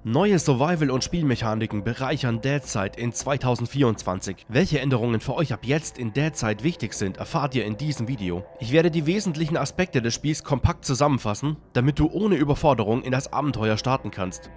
Neue Survival- und Spielmechaniken bereichern Deadside in 2024. Welche Änderungen für euch ab jetzt in Deadside wichtig sind, erfahrt ihr in diesem Video. Ich werde die wesentlichen Aspekte des Spiels kompakt zusammenfassen, damit du ohne Überforderung in das Abenteuer starten kannst.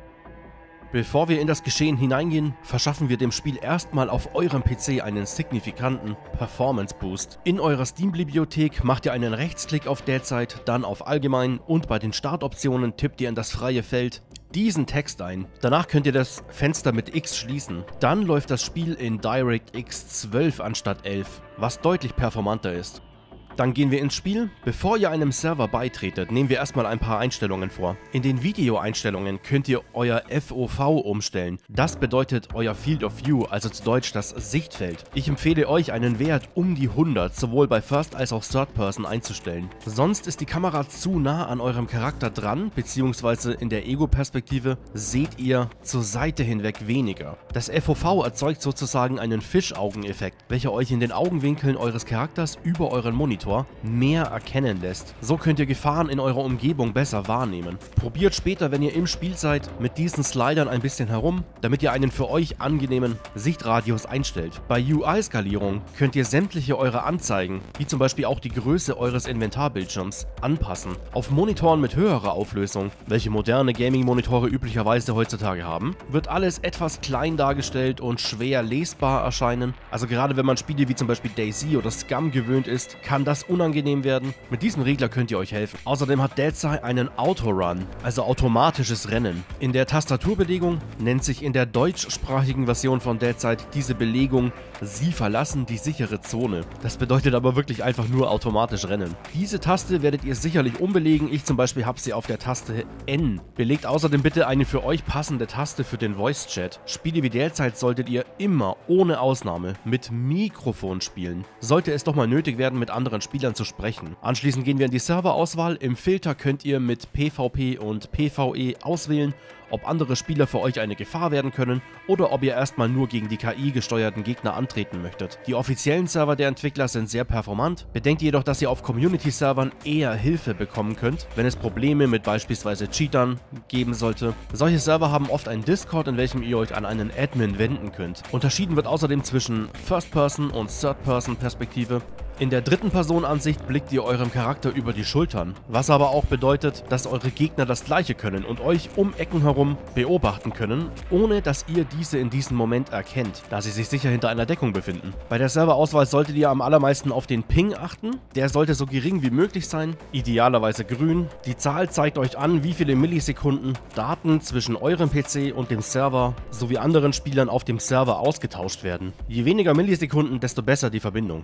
Bevor wir in das Geschehen hineingehen, verschaffen wir dem Spiel erstmal auf eurem PC einen signifikanten Performance Boost. In eurer Steam-Bibliothek macht ihr einen Rechtsklick auf Deadside, dann auf Allgemein und bei den Startoptionen tippt ihr in das freie Feld diesen Text ein. Danach könnt ihr das Fenster mit X schließen. Dann läuft das Spiel in DirectX 12 anstatt 11, was deutlich performanter ist. Dann gehen wir ins Spiel. Bevor ihr einem Server beitretet, nehmen wir erstmal ein paar Einstellungen vor. In den Video-Einstellungen könnt ihr euer FOV umstellen. Das bedeutet euer Field of View, also zu Deutsch das Sichtfeld. Ich empfehle euch, einen Wert um die 100 sowohl bei First als auch Third Person einzustellen. Sonst ist die Kamera zu nah an eurem Charakter dran, beziehungsweise in der Ego-Perspektive seht ihr zur Seite hinweg weniger. Das FOV erzeugt sozusagen einen Fischaugeneffekt, welcher euch in den Augenwinkeln eures Charakters über euren Monitor mehr erkennen lässt. So könnt ihr Gefahren in eurer Umgebung besser wahrnehmen. Probiert später, wenn ihr im Spiel seid, mit diesen Slidern ein bisschen herum, damit ihr einen für euch angenehmen Sichtradius einstellt. Bei UI-Skalierung könnt ihr sämtliche eure Anzeigen, wie zum Beispiel auch die Größe eures Inventarbildschirms, anpassen. Auf Monitoren mit höherer Auflösung, welche moderne Gaming-Monitore üblicherweise heutzutage haben, wird alles etwas klein dargestellt und schwer lesbar erscheinen. Also gerade wenn man Spiele wie zum Beispiel DayZ oder Scum gewöhnt ist, kann das unangenehm werden. Mit diesem Regler könnt ihr euch helfen. Außerdem hat Deadside einen Autorun, also automatisches Rennen. In der Tastaturbelegung nennt sich in der deutschsprachigen Version von Deadside diese Belegung "Sie verlassen die sichere Zone". Das bedeutet aber wirklich einfach nur automatisch rennen. Diese Taste werdet ihr sicherlich umbelegen. Ich zum Beispiel habe sie auf der Taste N. Belegt außerdem bitte eine für euch passende Taste für den Voice Chat. Spiele wie Deadside solltet ihr immer, ohne Ausnahme, mit Mikrofon spielen. Sollte es doch mal nötig werden, mit anderen Spielern zu sprechen. Anschließend gehen wir in die Serverauswahl. Im Filter könnt ihr mit PvP und PvE auswählen, ob andere Spieler für euch eine Gefahr werden können oder ob ihr erstmal nur gegen die KI-gesteuerten Gegner antreten möchtet. Die offiziellen Server der Entwickler sind sehr performant, bedenkt jedoch, dass ihr auf Community-Servern eher Hilfe bekommen könnt, wenn es Probleme mit beispielsweise Cheatern geben sollte. Solche Server haben oft einen Discord, in welchem ihr euch an einen Admin wenden könnt. Unterschieden wird außerdem zwischen First-Person- und Third-Person-Perspektive. In der Dritten-Person-Ansicht blickt ihr eurem Charakter über die Schultern, was aber auch bedeutet, dass eure Gegner das gleiche können und euch um Ecken herum beobachten können, ohne dass ihr diese in diesem Moment erkennt, da sie sich sicher hinter einer Deckung befinden. Bei der Serverauswahl solltet ihr am allermeisten auf den Ping achten, der sollte so gering wie möglich sein, idealerweise grün. Die Zahl zeigt euch an, wie viele Millisekunden Daten zwischen eurem PC und dem Server sowie anderen Spielern auf dem Server ausgetauscht werden. Je weniger Millisekunden, desto besser die Verbindung.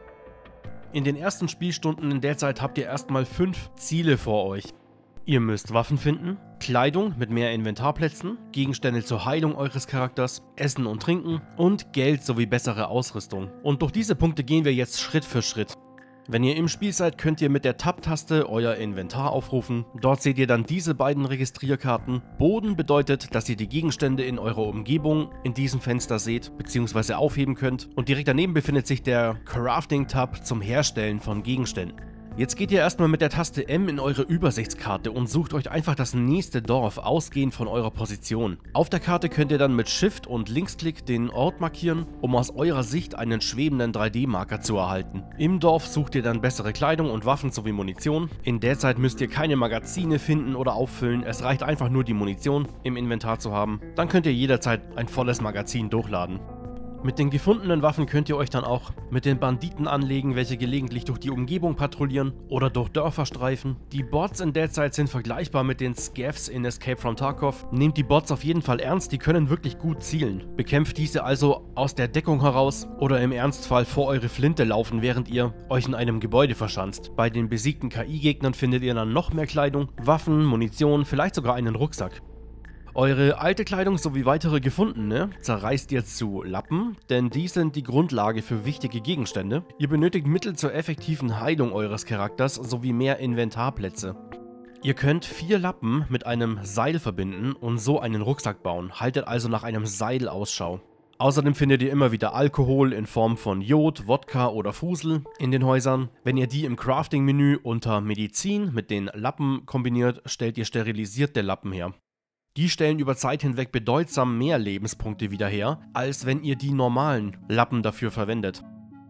In den ersten Spielstunden in Deadside habt ihr erstmal 5 Ziele vor euch. Ihr müsst Waffen finden, Kleidung mit mehr Inventarplätzen, Gegenstände zur Heilung eures Charakters, Essen und Trinken und Geld sowie bessere Ausrüstung. Und durch diese Punkte gehen wir jetzt Schritt für Schritt. Wenn ihr im Spiel seid, könnt ihr mit der Tab-Taste euer Inventar aufrufen. Dort seht ihr dann diese beiden Registrierkarten. Boden bedeutet, dass ihr die Gegenstände in eurer Umgebung in diesem Fenster seht bzw. aufheben könnt. Und direkt daneben befindet sich der Crafting-Tab zum Herstellen von Gegenständen. Jetzt geht ihr erstmal mit der Taste M in eure Übersichtskarte und sucht euch einfach das nächste Dorf, ausgehend von eurer Position. Auf der Karte könnt ihr dann mit Shift und Linksklick den Ort markieren, um aus eurer Sicht einen schwebenden 3D-Marker zu erhalten. Im Dorf sucht ihr dann bessere Kleidung und Waffen sowie Munition. In der Zeit müsst ihr keine Magazine finden oder auffüllen, es reicht einfach nur die Munition im Inventar zu haben. Dann könnt ihr jederzeit ein volles Magazin durchladen. Mit den gefundenen Waffen könnt ihr euch dann auch mit den Banditen anlegen, welche gelegentlich durch die Umgebung patrouillieren oder durch Dörfer streifen. Die Bots in Deadside sind vergleichbar mit den Scavs in Escape from Tarkov. Nehmt die Bots auf jeden Fall ernst, die können wirklich gut zielen. Bekämpft diese also aus der Deckung heraus oder im Ernstfall vor eure Flinte laufen, während ihr euch in einem Gebäude verschanzt. Bei den besiegten KI-Gegnern findet ihr dann noch mehr Kleidung, Waffen, Munition, vielleicht sogar einen Rucksack. Eure alte Kleidung sowie weitere gefundene zerreißt ihr zu Lappen, denn die sind die Grundlage für wichtige Gegenstände. Ihr benötigt Mittel zur effektiven Heilung eures Charakters sowie mehr Inventarplätze. Ihr könnt 4 Lappen mit einem Seil verbinden und so einen Rucksack bauen, haltet also nach einem Seil Ausschau. Außerdem findet ihr immer wieder Alkohol in Form von Jod, Wodka oder Fusel in den Häusern. Wenn ihr die im Crafting-Menü unter Medizin mit den Lappen kombiniert, stellt ihr sterilisierte Lappen her. Die stellen über Zeit hinweg bedeutsam mehr Lebenspunkte wieder her, als wenn ihr die normalen Lappen dafür verwendet.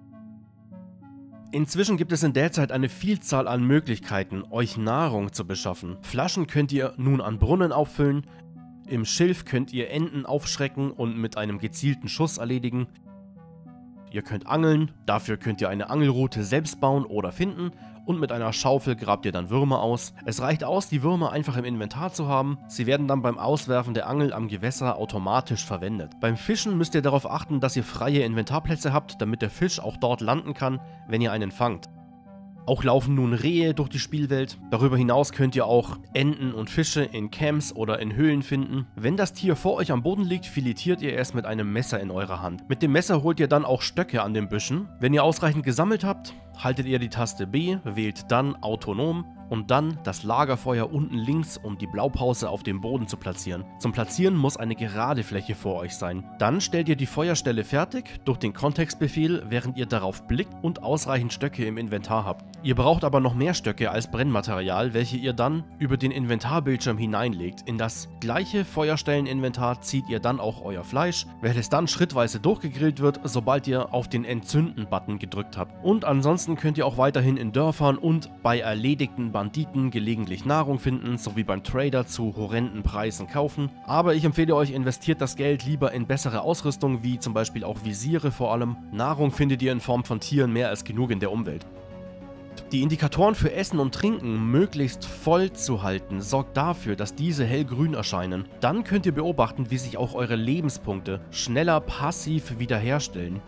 Inzwischen gibt es in Deadzeit eine Vielzahl an Möglichkeiten, euch Nahrung zu beschaffen. Flaschen könnt ihr nun an Brunnen auffüllen, im Schilf könnt ihr Enten aufschrecken und mit einem gezielten Schuss erledigen. Ihr könnt angeln, dafür könnt ihr eine Angelrute selbst bauen oder finden und mit einer Schaufel grabt ihr dann Würmer aus. Es reicht aus, die Würmer einfach im Inventar zu haben. Sie werden dann beim Auswerfen der Angel am Gewässer automatisch verwendet. Beim Fischen müsst ihr darauf achten, dass ihr freie Inventarplätze habt, damit der Fisch auch dort landen kann, wenn ihr einen fangt. Auch laufen nun Rehe durch die Spielwelt. Darüber hinaus könnt ihr auch Enten und Fische in Camps oder in Höhlen finden. Wenn das Tier vor euch am Boden liegt, filetiert ihr es mit einem Messer in eurer Hand. Mit dem Messer holt ihr dann auch Stöcke an den Büschen. Wenn ihr ausreichend gesammelt habt, haltet ihr die Taste B, wählt dann autonom und dann das Lagerfeuer unten links, um die Blaupause auf dem Boden zu platzieren. Zum Platzieren muss eine gerade Fläche vor euch sein. Dann stellt ihr die Feuerstelle fertig durch den Kontextbefehl, während ihr darauf blickt und ausreichend Stöcke im Inventar habt. Ihr braucht aber noch mehr Stöcke als Brennmaterial, welche ihr dann über den Inventarbildschirm hineinlegt. In das gleiche Feuerstelleninventar zieht ihr dann auch euer Fleisch, welches dann schrittweise durchgegrillt wird, sobald ihr auf den Entzünden-Button gedrückt habt. Und ansonsten könnt ihr auch weiterhin in Dörfern und bei erledigten Banditen gelegentlich Nahrung finden, sowie beim Trader zu horrenden Preisen kaufen. Aber ich empfehle euch, investiert das Geld lieber in bessere Ausrüstung, wie zum Beispiel auch Visiere vor allem. Nahrung findet ihr in Form von Tieren mehr als genug in der Umwelt. Die Indikatoren für Essen und Trinken möglichst voll zu halten, sorgt dafür, dass diese hellgrün erscheinen. Dann könnt ihr beobachten, wie sich auch eure Lebenspunkte schneller passiv wiederherstellen.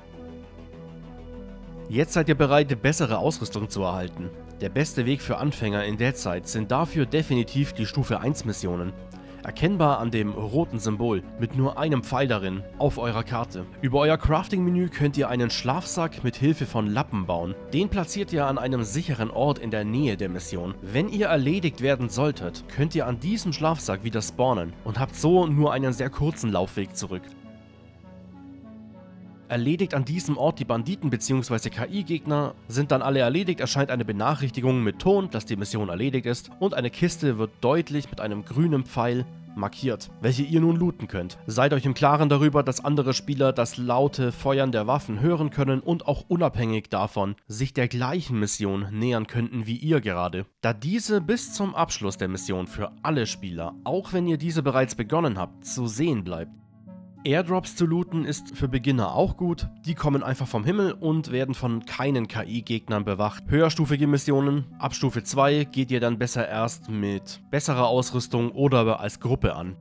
Jetzt seid ihr bereit, bessere Ausrüstung zu erhalten. Der beste Weg für Anfänger in Deadzeit sind dafür definitiv die Stufe 1 Missionen. Erkennbar an dem roten Symbol mit nur einem Pfeil darin auf eurer Karte. Über euer Crafting-Menü könnt ihr einen Schlafsack mit Hilfe von Lappen bauen. Den platziert ihr an einem sicheren Ort in der Nähe der Mission. Wenn ihr erledigt werden solltet, könnt ihr an diesem Schlafsack wieder spawnen und habt so nur einen sehr kurzen Laufweg zurück. Erledigt an diesem Ort die Banditen bzw. KI-Gegner, sind dann alle erledigt, erscheint eine Benachrichtigung mit Ton, dass die Mission erledigt ist und eine Kiste wird deutlich mit einem grünen Pfeil markiert, welche ihr nun looten könnt. Seid euch im Klaren darüber, dass andere Spieler das laute Feuern der Waffen hören können und auch unabhängig davon sich der gleichen Mission nähern könnten wie ihr gerade. Da diese bis zum Abschluss der Mission für alle Spieler, auch wenn ihr diese bereits begonnen habt, zu sehen bleibt. Airdrops zu looten ist für Beginner auch gut, die kommen einfach vom Himmel und werden von keinen KI-Gegnern bewacht. Höherstufige Missionen, ab Stufe 2 geht ihr dann besser erst mit besserer Ausrüstung oder als Gruppe an.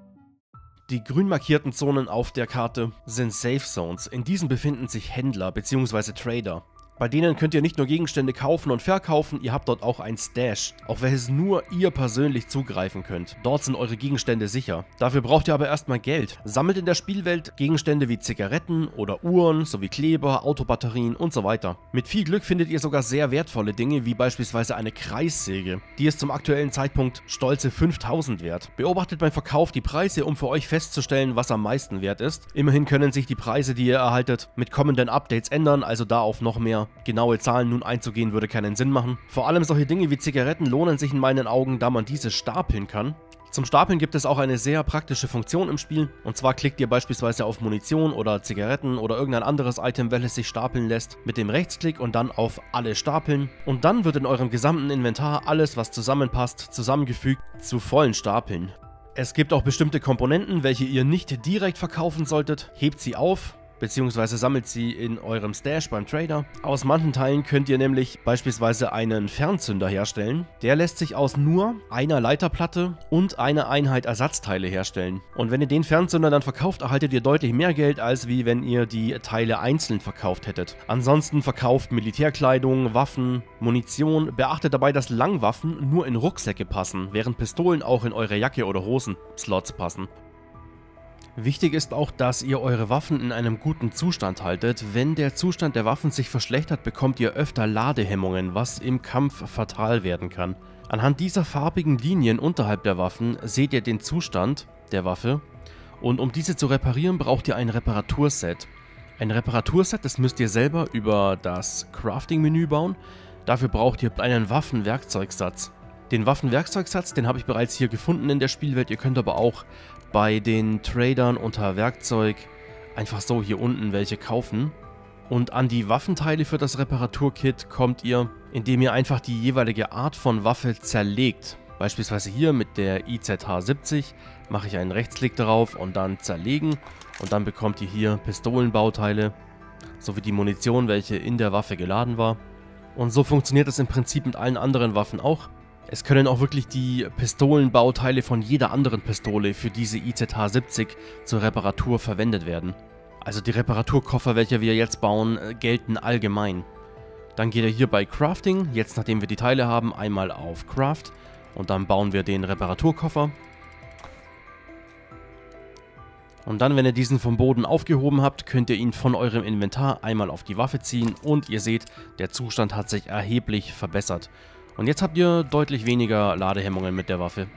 Die grün markierten Zonen auf der Karte sind Safe Zones, in diesen befinden sich Händler bzw. Trader. Bei denen könnt ihr nicht nur Gegenstände kaufen und verkaufen, ihr habt dort auch ein Stash, auf welches nur ihr persönlich zugreifen könnt. Dort sind eure Gegenstände sicher. Dafür braucht ihr aber erstmal Geld. Sammelt in der Spielwelt Gegenstände wie Zigaretten oder Uhren, sowie Kleber, Autobatterien und so weiter. Mit viel Glück findet ihr sogar sehr wertvolle Dinge, wie beispielsweise eine Kreissäge. Die ist zum aktuellen Zeitpunkt stolze 5000 wert. Beobachtet beim Verkauf die Preise, um für euch festzustellen, was am meisten wert ist. Immerhin können sich die Preise, die ihr erhaltet, mit kommenden Updates ändern, also da auf noch mehr. Genaue Zahlen nun einzugehen würde keinen Sinn machen. Vor allem solche Dinge wie Zigaretten lohnen sich in meinen Augen, da man diese stapeln kann. Zum Stapeln gibt es auch eine sehr praktische Funktion im Spiel, und zwar klickt ihr beispielsweise auf Munition oder Zigaretten oder irgendein anderes Item, welches sich stapeln lässt, mit dem Rechtsklick und dann auf alle stapeln, und dann wird in eurem gesamten Inventar alles, was zusammenpasst, zusammengefügt zu vollen Stapeln. Es gibt auch bestimmte Komponenten, welche ihr nicht direkt verkaufen solltet, hebt sie auf, beziehungsweise sammelt sie in eurem Stash beim Trader. Aus manchen Teilen könnt ihr nämlich beispielsweise einen Fernzünder herstellen. Der lässt sich aus nur einer Leiterplatte und einer Einheit Ersatzteile herstellen. Und wenn ihr den Fernzünder dann verkauft, erhaltet ihr deutlich mehr Geld, als wie wenn ihr die Teile einzeln verkauft hättet. Ansonsten verkauft Militärkleidung, Waffen, Munition. Beachtet dabei, dass Langwaffen nur in Rucksäcke passen, während Pistolen auch in eure Jacke oder Hosenslots passen. Wichtig ist auch, dass ihr eure Waffen in einem guten Zustand haltet. Wenn der Zustand der Waffen sich verschlechtert, bekommt ihr öfter Ladehemmungen, was im Kampf fatal werden kann. Anhand dieser farbigen Linien unterhalb der Waffen seht ihr den Zustand der Waffe, und um diese zu reparieren, braucht ihr ein Reparaturset. Ein Reparaturset, das müsst ihr selber über das Crafting-Menü bauen. Dafür braucht ihr einen Waffenwerkzeugsatz. Den Waffenwerkzeugsatz, den habe ich bereits hier gefunden in der Spielwelt. Ihr könnt aber auch bei den Tradern unter Werkzeug einfach so hier unten welche kaufen. Und an die Waffenteile für das Reparaturkit kommt ihr, indem ihr einfach die jeweilige Art von Waffe zerlegt. Beispielsweise hier mit der IZH-70 mache ich einen Rechtsklick darauf und dann zerlegen. Und dann bekommt ihr hier Pistolenbauteile sowie die Munition, welche in der Waffe geladen war. Und so funktioniert es im Prinzip mit allen anderen Waffen auch. Es können auch wirklich die Pistolenbauteile von jeder anderen Pistole für diese IZH-70 zur Reparatur verwendet werden. Also die Reparaturkoffer, welche wir jetzt bauen, gelten allgemein. Dann geht ihr hier bei Crafting, jetzt nachdem wir die Teile haben, einmal auf Craft und dann bauen wir den Reparaturkoffer. Und dann, wenn ihr diesen vom Boden aufgehoben habt, könnt ihr ihn von eurem Inventar einmal auf die Waffe ziehen und ihr seht, der Zustand hat sich erheblich verbessert. Und jetzt habt ihr deutlich weniger Ladehemmungen mit der Waffe.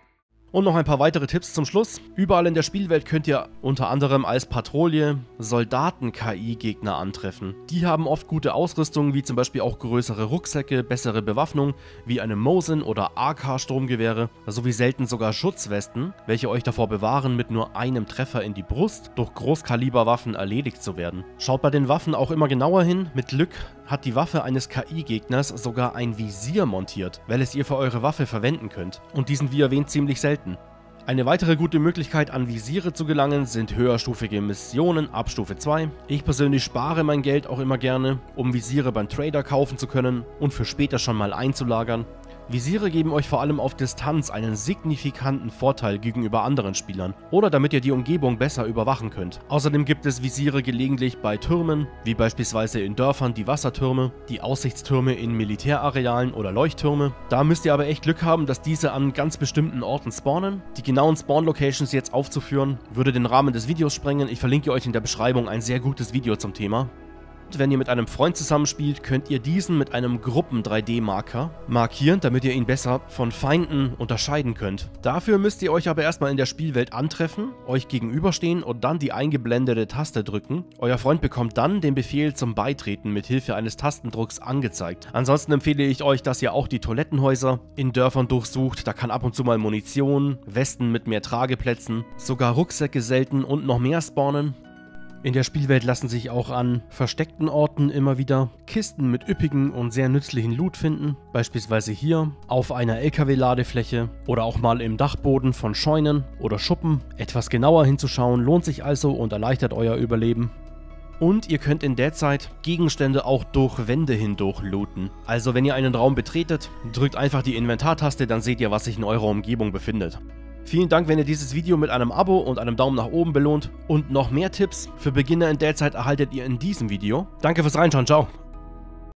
Und noch ein paar weitere Tipps zum Schluss. Überall in der Spielwelt könnt ihr unter anderem als Patrouille Soldaten-KI-Gegner antreffen. Die haben oft gute Ausrüstung, wie zum Beispiel auch größere Rucksäcke, bessere Bewaffnung, wie eine Mosin oder AK-Sturmgewehre, sowie selten sogar Schutzwesten, welche euch davor bewahren, mit nur einem Treffer in die Brust durch Großkaliberwaffen erledigt zu werden. Schaut bei den Waffen auch immer genauer hin, mit Glück hat die Waffe eines KI-Gegners sogar ein Visier montiert, welches ihr für eure Waffe verwenden könnt. Und die sind wie erwähnt ziemlich selten. Eine weitere gute Möglichkeit an Visiere zu gelangen sind höherstufige Missionen ab Stufe 2. Ich persönlich spare mein Geld auch immer gerne, um Visiere beim Trader kaufen zu können und für später schon mal einzulagern. Visiere geben euch vor allem auf Distanz einen signifikanten Vorteil gegenüber anderen Spielern oder damit ihr die Umgebung besser überwachen könnt. Außerdem gibt es Visiere gelegentlich bei Türmen, wie beispielsweise in Dörfern die Wassertürme, die Aussichtstürme in Militärarealen oder Leuchttürme. Da müsst ihr aber echt Glück haben, dass diese an ganz bestimmten Orten spawnen. Die genauen Spawn-Locations jetzt aufzuführen, würde den Rahmen des Videos sprengen. Ich verlinke euch in der Beschreibung ein sehr gutes Video zum Thema. Wenn ihr mit einem Freund zusammenspielt, könnt ihr diesen mit einem Gruppen-3D-Marker markieren, damit ihr ihn besser von Feinden unterscheiden könnt. Dafür müsst ihr euch aber erstmal in der Spielwelt antreffen, euch gegenüberstehen und dann die eingeblendete Taste drücken. Euer Freund bekommt dann den Befehl zum Beitreten mit Hilfe eines Tastendrucks angezeigt. Ansonsten empfehle ich euch, dass ihr auch die Toilettenhäuser in Dörfern durchsucht. Da kann ab und zu mal Munition, Westen mit mehr Trageplätzen, sogar Rucksäcke selten und noch mehr spawnen. In der Spielwelt lassen sich auch an versteckten Orten immer wieder Kisten mit üppigen und sehr nützlichen Loot finden, beispielsweise hier auf einer LKW-Ladefläche oder auch mal im Dachboden von Scheunen oder Schuppen. Etwas genauer hinzuschauen lohnt sich also und erleichtert euer Überleben. Und ihr könnt in der Zeit Gegenstände auch durch Wände hindurch looten. Also wenn ihr einen Raum betretet, drückt einfach die Inventartaste, dann seht ihr, was sich in eurer Umgebung befindet. Vielen Dank, wenn ihr dieses Video mit einem Abo und einem Daumen nach oben belohnt. Und noch mehr Tipps für Beginner in Dead Zeit erhaltet ihr in diesem Video. Danke fürs Reinschauen, ciao!